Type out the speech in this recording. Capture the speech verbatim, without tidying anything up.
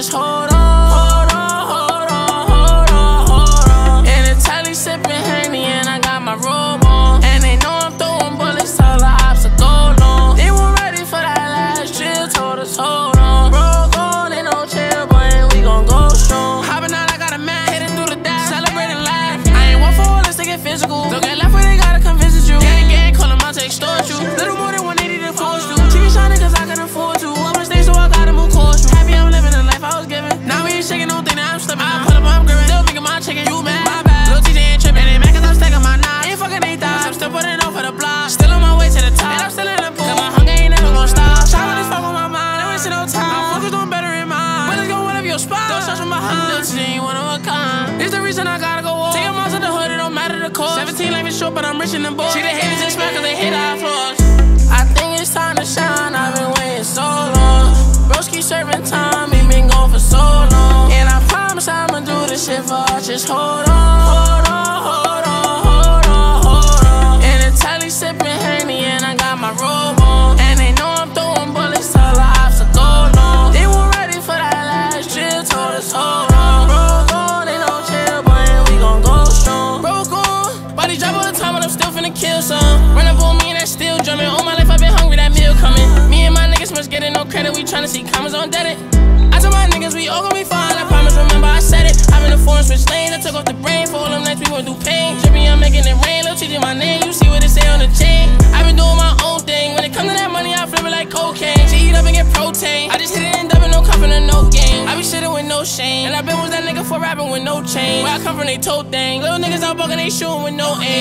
just hold on, hold on, hold on, hold on, hold on. In the telly sipping Henny and I got my robe on, and they know I'm throwing bullets till the ops are gold on. They weren't ready for that last drill, told us hold on. Bro, gone, ain't no chill, but we gon' go strong. Hopping out, I got a man, hitting through the dash, celebrating life. I ain't one for all this to get physical. Don't get left where they gotta come visit you. Gang, gang, call them out to extort you. Little more than one eighty to force you. T V shining cause I can afford to. I'm on stage so I gotta move course. Happy I'm living the life I was given. Now we ain't shaking, don't think that I'm slipping. I pull up, I'm gripping. Still thinking my chicken, you mad? My bad. Little T J ain't tripping. They mad cause I'm stacking my nine. Ain't fucking eight thighs. I'm still putting on for the block. Still on my way to the top. And I'm still in the pool. Cause my hunger ain't never gonna stop. Shot with this fuck on my mind. I wasting no time. I'm focused on better in mind. But let's go one of your spots. Don't search from behind. Little T J ain't one of a kind. It's the reason I gotta go off. Take them out to the hood, it don't matter the cost. seventeen life is short, but I'm rich in the board. See the haters just smack cause they hit our floors. I think it's time to shine. I've been waiting so long. Bros keep serving time. He been gone for so long. And I promise I'ma do this shit for us. Just hold on, hold on, hold on, hold on, hold on. In the telly sipping Henny and I got my robe on, and they know I'm throwing bullets till the ops are gold on. They weren't ready for that last drill, told us hold on. Bro, gone, ain't no chill, but we gon' go strong. Bro, gone, body drop all the time, but I'm still finna kill some. Run up on me and that still drumming. All my life I've been hungry, that meal coming. Me and my niggas must getting no credit. We tryna see commas on Reddit. I told my niggas we all gon' be fine. I promise, remember I said it. I'm in the foreign switch lanes. I took off the brain for all them nights we went through pain. Dripping, I'm making it rain. Little T J my name. You see what it say on the chain. I've been doing my own thing. When it comes to that money, I flip it like cocaine. She eat up and get protein. I just hit it and dubbing, no cuffing or no game. I be shitting with no shame. And I been with that nigga for rapping with no chain. Where I come from, they toe thing. Little niggas out bugging, they shooting with no aim.